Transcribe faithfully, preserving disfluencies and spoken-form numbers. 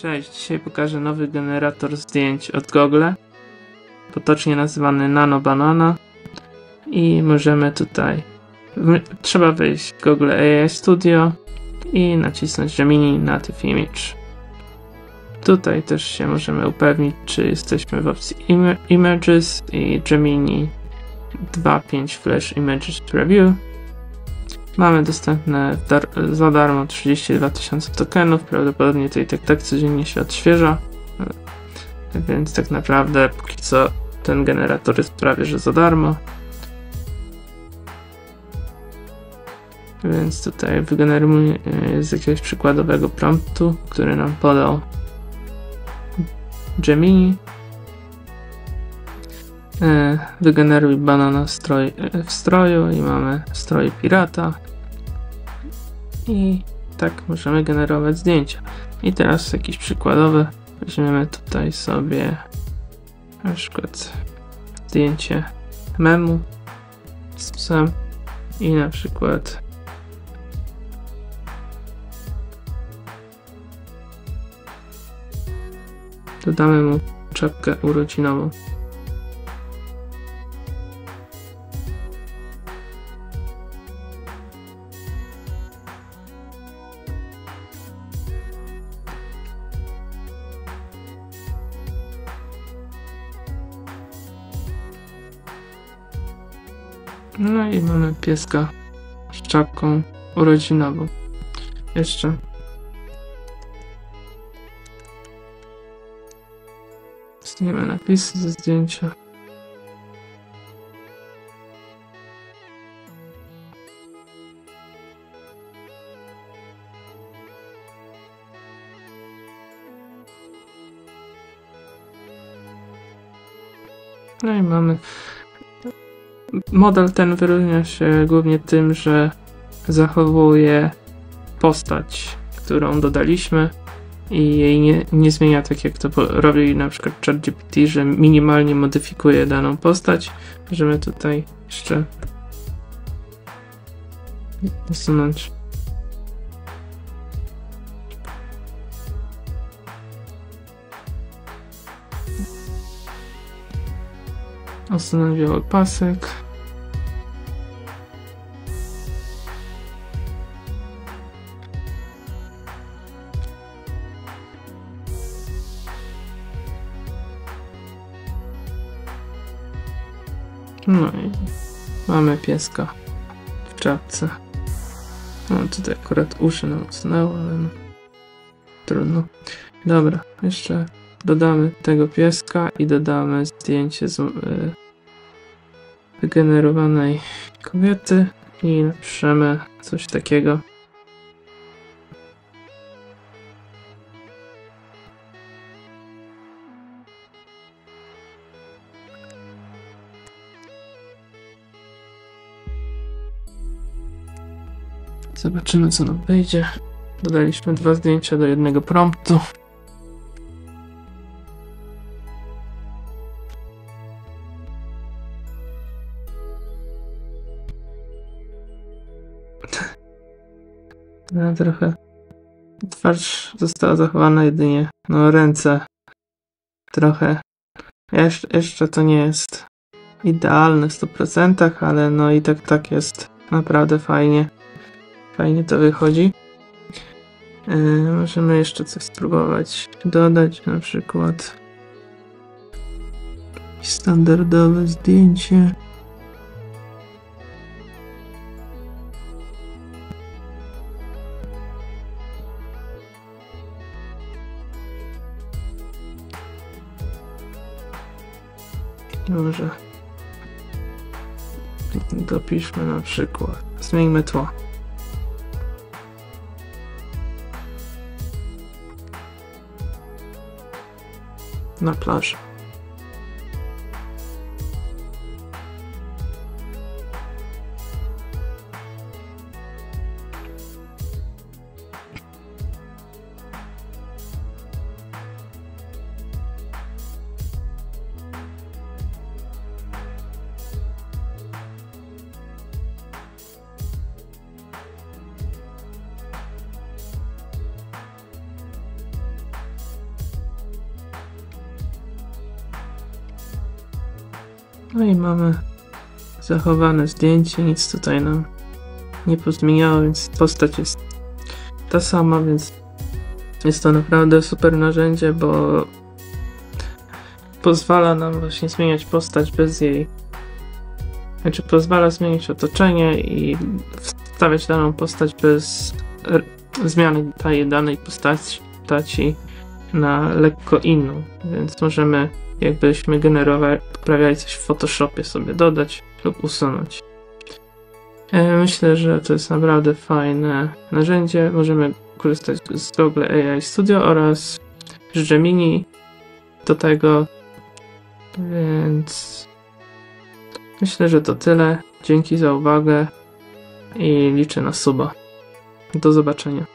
Cześć, dzisiaj pokażę nowy generator zdjęć od Google, potocznie nazywany Nano Banana, i możemy tutaj, trzeba wejść w Google A I Studio i nacisnąć Gemini Native Image. Tutaj też się możemy upewnić, czy jesteśmy w opcji Im Images i Gemini dwa pięć Flash Images Preview. Mamy dostępne dar za darmo trzydzieści dwa tysiące tokenów, prawdopodobnie to i tak, tak codziennie się odświeża, więc tak naprawdę póki co ten generator jest prawie że za darmo. Więc tutaj wygenerujemy z jakiegoś przykładowego promptu, który nam podał Gemini. Wygeneruj banana stroj, w stroju i mamy stroj pirata i tak możemy generować zdjęcia. I teraz jakieś przykładowe, weźmiemy tutaj sobie na przykład zdjęcie memu z psem i na przykład dodamy mu czapkę urodzinową. No i mamy pieska z czapką urodzinową. Jeszcze stniemy napisy ze zdjęcia. No i mamy. Model ten wyróżnia się głównie tym, że zachowuje postać, którą dodaliśmy i jej nie, nie zmienia, tak jak to robi na przykład ChatGPT, że minimalnie modyfikuje daną postać. Możemy tutaj jeszcze usunąć usunąć biały pasek. No i mamy pieska w czapce. No tutaj akurat uszy nam usunęło, ale no, trudno. Dobra, jeszcze dodamy tego pieska i dodamy zdjęcie z yy, wygenerowanej kobiety i napiszemy coś takiego. Zobaczymy, co nam wyjdzie. Dodaliśmy dwa zdjęcia do jednego promptu. No, trochę twarz została zachowana, jedynie no ręce trochę. Jesz jeszcze to nie jest idealne w stu procentach, ale no i tak tak jest naprawdę fajnie. Fajnie to wychodzi. Yy, możemy jeszcze coś spróbować dodać, na przykład standardowe zdjęcie. Może dopiszmy na przykład, zmieńmy tło. Na plaży. No i mamy zachowane zdjęcie, nic tutaj nam nie pozmieniało, więc postać jest ta sama, więc jest to naprawdę super narzędzie, bo pozwala nam właśnie zmieniać postać bez jej, znaczy pozwala zmienić otoczenie i wstawiać daną postać bez zmiany tej danej postaci na lekko inną, więc możemy, jakbyśmy generowali, poprawiali coś w Photoshopie, sobie dodać lub usunąć. Myślę, że to jest naprawdę fajne narzędzie. Możemy korzystać z Google A I Studio oraz z Gemini do tego, więc myślę, że to tyle. Dzięki za uwagę i liczę na suba. Do zobaczenia.